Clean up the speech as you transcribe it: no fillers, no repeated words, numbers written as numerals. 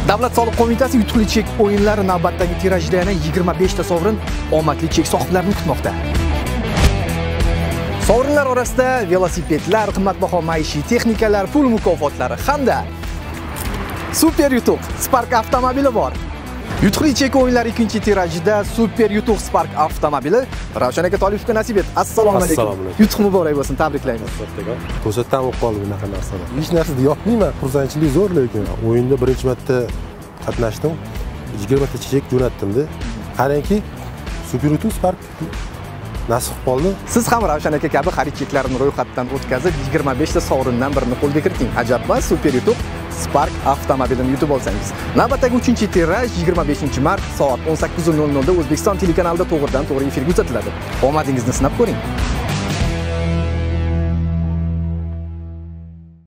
Davlat soliq qo'mitasi yutuqli chek o'yinlari navbatdagi tirajda yana 25 ta sovrin omadli chek sohiblarini kutmoqda. Sovrinlar orasida velosipedlar, qimmatbaho maishiy texnikalar, pul mukofotlari hamda super yutuq Spark avtomobili bor. Yutuqli chek o'yinlari 2-tirajda super yutuq Spark avtomobili Ravshan aka Tolipovga nasib et. Assalomu alaykum. Yutuq muborak bo'lsin, tabriklaymiz. To'satdan bo'lib qoldi bunaqa narsalar. Hech narsa deyapmayman, xursandchilik zo'r, lekin o'yinda birinchi marta qatnashdim. 20 ta chek jo'natdim-da. Qarangki, super yutuq Spark nasib qoldi. Siz ham Ravshan aka kabi xarid cheklarini ro'yxatdan o'tkazib 25 ta sovrindan birini qo'lga kiriting. Ajabmas, super yutuq Spark avtomobilini yutib olsangiz. Navbatdagi 3-tiraj 25-mart soat 18:00 da O'zbekiston telekanalida to'g'ridan to'g'ri efirga uzatiladi. Omadingizni sinab ko'ring.